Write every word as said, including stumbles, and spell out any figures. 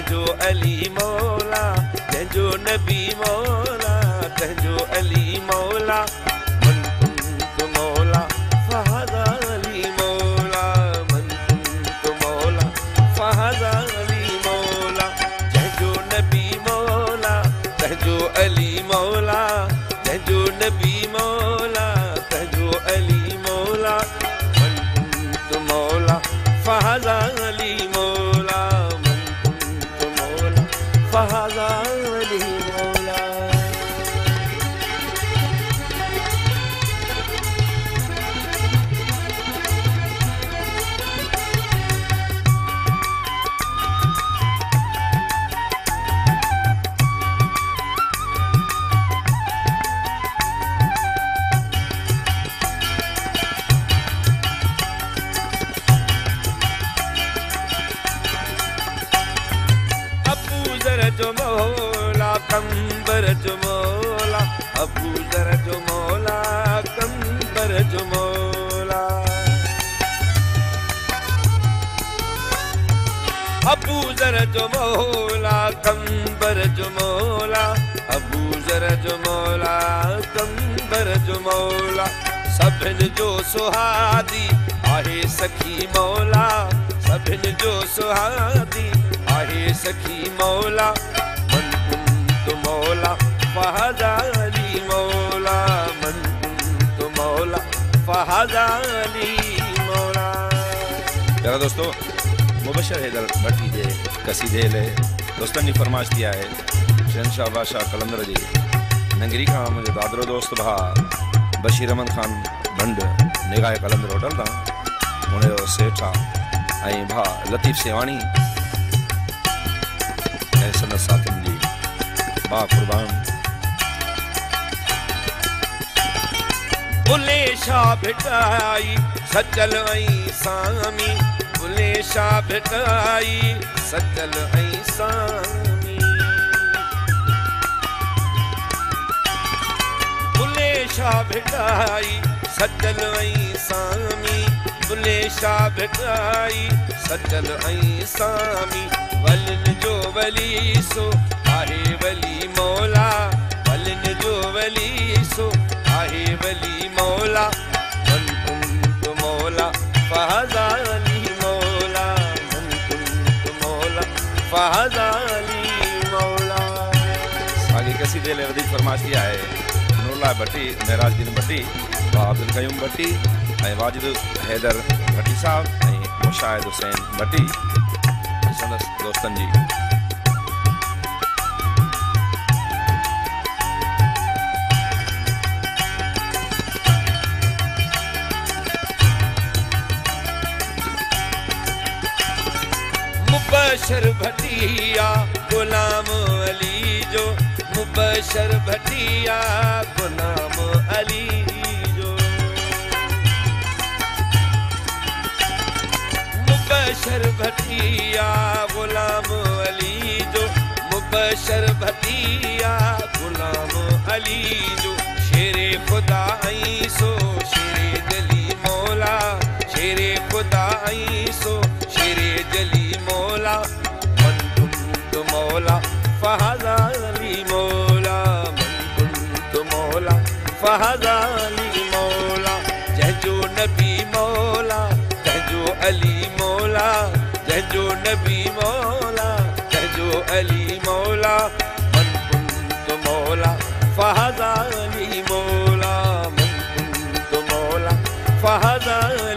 तंहिंजो अली मौला तंहिंजो नबी मौला तंहिंजो अली मौला मन कुंत मौला फहज़ा अली मौला मन कुंत मौला फहज़ा अली मौला तंहिंजो नबी मौला तंहिंजो अली मौला तंहिंजो नबी मौला तंहिंजो अली मौला मन कुंत मौला फहज़ा अली मौला मन कुंत मौला फहज़ा अली मौला। जो मौला कंबर जो मौला अबू ज़र जो मौला कंबर जो मौला अबू ज़र जो मौला कंबर जो मौला अबू ज़र जो मौला कंबर जो मौला सभिनि जो सुहादी आहे सखी मौला सभिनि जो सुहादी आहे सखी मौला मन कुंत मौला फहज़ा अली मौला मन कुंत मौला फहज़ा अली मौला। प्यारा दोस्तों मुबशर हैदर भट्टी जे कसीदे लाइ दोस्तनि जी फरमाइश थी आहे शहनशाह बादशाह कलंदर जी नंगरी खां मुंहिंजो दादरो दोस्त भाउ बशीर अहमद ख़ान भंड निगाह कलंदर होटल तां हुनजो सेठ आहे ऐं भाउ लतीफ़ सेवाणी संदस साथियुनि जी बा कुर्बान। बुले शाह भिटाई सचल ऐं सामी बुले शाह भिटाई सचल ऐं सामी बुले शाह भिटाई सचल ऐं सामी बुले शाह भिटाई सचल ऐं सामी वलन जो वली सो आहे वली मौला वलन जो वली सो आहे वली मौला मन कुंत मौला फहज़ा अली मौला मन कुंत मौला फहज़ा अली मौला। आगे कसीदे लाइ वधीक फरमाइश थी आहे नूरला भट्टी महराजदीन भट्टी भाउ अब्दुल क़यूम भट्टी ऐं वाजिद हैदर भट्टी साहब ऐं मुशाहिद हुसैन भट्टी संदस दोस्तनि जी। मुबशर भटिया गुलाम अली जो मुबशर भटिया गुलाम अली जो मुबशर भटिया गुलाम अली जो मुबशर भटिया गुलाम अली जो शेरे खुदा आई सो शेरे जली मौला शेरे खुदा आई सो शेरे जली मौला मन कुंत मौला फहज़ा अली मौला मन कुंत मौला फहज़ा अली मौला जंहिंजो नबी मौला तंहिंजो अली मौला तंहिंजो नबी मौला तंहिंजो अली मौला मन कुंत मौला फहज़ा अली मौला मन कुंत मौला फहज़ा